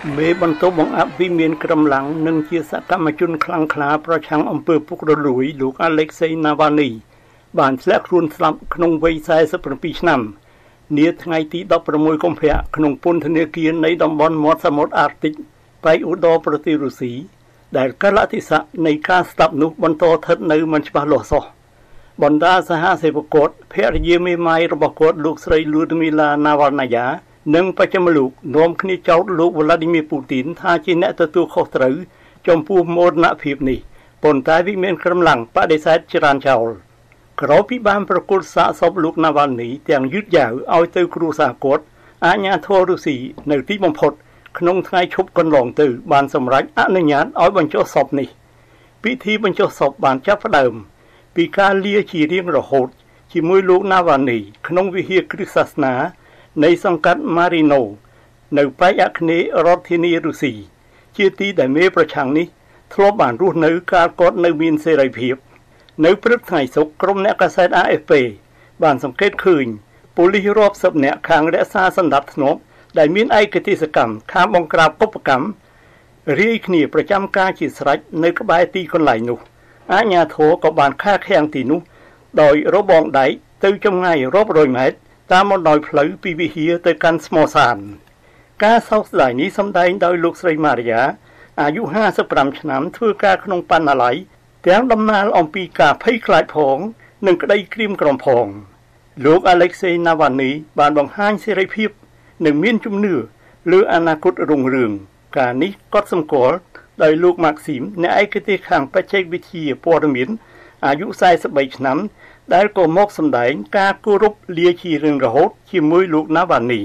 មេបន្ទប់បង្អាប់វិមានក្រំឡាំងនិងជាសកម្មជនខ្លាំងក្លាប្រឆាំងអំពើពុករលួយលោក Alexei Navalny បានធ្លាក់ខ្លួនស្លាប់ក្នុងវ័យ47ឆ្នាំនាថ្ងៃទី16កុម្ភៈក្នុងពន្ធនាគារនៃតំបន់មាត់សមុទ្រអាร์កទិកប៉ែកឧត្តរប្រទេសរុស្ស៊ីដែលកាលៈទេសៈនៃការស្លាប់នោះបន្តស្ថិតនៅមិនច្បាស់លាស់សោះបណ្ដាសហសេវកភរិយាមេម៉ាយរបស់គាត់លោកស្រី Lyudmila Navalnaya និងបច្ចុប្បន្នលោកនាំគ្នាចោទលោក Vladimir Putin ថាជាអ្នកទទួលខុសត្រូវចំពោះមរណភាពនេះប៉ុន្តែវិមានក្រំឡាំងបដិសេធច្រានចោលក្រោយពីបានប្រគល់សាកសពលោក Navalny ទាំងយឺតយ៉ាវឲ្យទៅគ្រួសារគាត់អាជ្ញាធររុស្ស៊ីនៅទីបំផុតក្នុងថ្ងៃឈប់កន្លងទៅបានសម្រេចអនុញ្ញាតឲ្យបញ្ចុះសពនេះពិធីបញ្ចុះសពបានចាប់ផ្ដើមពីការលាជារៀងរហូតជាមួយលោក Navalny ក្នុងវិហារគ្រិស្តសាសនានៃសង្កាត់ Marino នៅប៉ែកអាគ្នេយ៍រដ្ឋធានីរុស្ស៊ីជាទីដែលមេប្រឆាំងនេះធ្លាប់បានរស់នៅកាលគាត់នៅមានសេរីភាពនៅព្រឹកថ្ងៃសុក្រក្រុមអ្នកកាសែត AFP បានសង្កេតឃើញប៉ូលីសរាប់សិបនាក់ខាងរក្សាសណ្ដាប់ធ្នាប់ដែលមានឯកទេសកម្មខាងបង្ក្រាបកុបកម្មរាយគ្នាប្រចាំការជាស្រេចនៅក្បែរទីកន្លែងនោះអាជ្ញាធរក៏បានខាខាំងទីនោះដោយរបងដែកទៅចម្ងាយរាប់រយម៉ែត្រតាមបណ្ដោយផ្លូវពីវិហារទៅកាន់ស្មសានការសោកស្ដាយនេះសម្ដែងដោយលោកស្រី Maria អាយុ55ឆ្នាំធ្វើការក្នុងបណ្ណាល័យទាំងដំណើរអំពីការភ័យខ្លាចផងនិងក្តីក្រៀមក្រំផងលោក Alexei Navalny បានបង្ហាញសេរីភាពនិងមានជំនឿលើអនាគតរុងរឿងការនេះក៏សម្គាល់ដោយលោក Maxim អ្នកឯកទេសខាងបច្ចេកវិទ្យាព័ត៌មានអាយុ43ឆ្នាំដែលក៏មកសម្ដែងការគោរពលាជារៀងរហូតជាមួយលោក Navalny